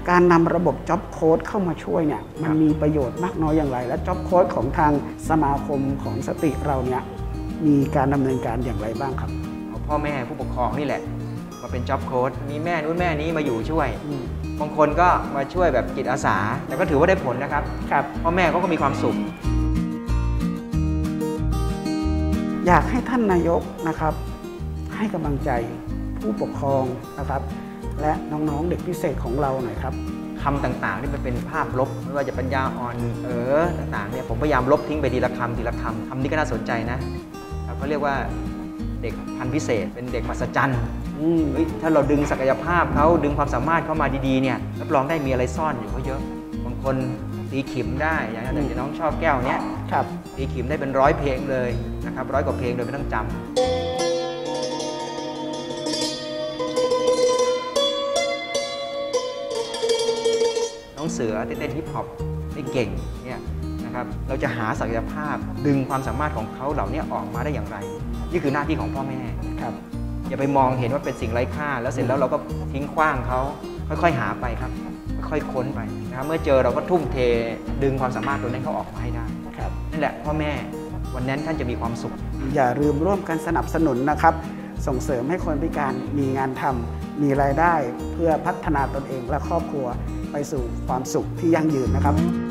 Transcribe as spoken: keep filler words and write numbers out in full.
การนำระบบ Job Coach เข้ามาช่วยเนี่ยมันมีประโยชน์มากน้อยอย่างไรและ Job Coach ของทางสมาคมของสติเราเนี่ยมีการดำเนินการอย่างไรบ้างครับเอาพ่อแม่ผู้ปกครองนี่แหละมาเป็น Job Coach มีแม่นู้นแม่นี้มาอยู่ช่วยบางคนก็มาช่วยแบบจิตอาสาแต่ก็ถือว่าได้ผลนะครับครับพ่อแม่เขาก็มีความสุขอยากให้ท่านนายกนะครับให้กำลังใจผู้ปกครองนะครับและน้องๆเด็กพิเศษของเราหน่อยครับคำต่างๆที่มันเป็นภาพลบไม่ว่าจะปัญญาอ่อนเออต่างๆเนี่ยผมพยายามลบทิ้งไปทีละคำทีละคำคำนี้ก็น่าสนใจนะเขาเรียกว่าเด็กพันธุ์พิเศษเป็นเด็กมหัศจรรย์ถ้าเราดึงศักยภาพเขาดึงความสามารถเข้ามาดีๆเนี่ยรับรองได้มีอะไรซ่อนอยู่เขาเยอะบางคนตีขิมได้อย่างที่น้องชอบแก้วเนี้ยตีขิมได้เป็นร้อยเพลงเลยนะครับร้อยกว่าเพลงโดยไม่ต้องจำน้องเสือที่เต้นฮิปฮอปได้เก่งเนี่ยนะครับเราจะหาศักยภาพดึงความสามารถของเขาเหล่านี้ออกมาได้อย่างไรนี่คือหน้าที่ของพ่อแม่ครับอย่าไปมองเห็นว่าเป็นสิ่งไร้ค่าแล้วเสร็จแล้วเราก็ทิ้งขว้างเขาค่อยๆหาไปครับค่อยๆค้นไปนะครับเมื่อเจอเราก็ทุ่มเทดึงความสามารถตัวนั้นเขาออกมาให้ได้ครับนั่นแหละพ่อแม่วันนั้นท่านจะมีความสุขอย่าลืมร่วมกันสนับสนุนนะครับส่งเสริมให้คนพิการมีงานทำมีรายได้เพื่อพัฒนาตนเองและครอบครัวไปสู่ความสุขที่ยั่งยืนนะครับ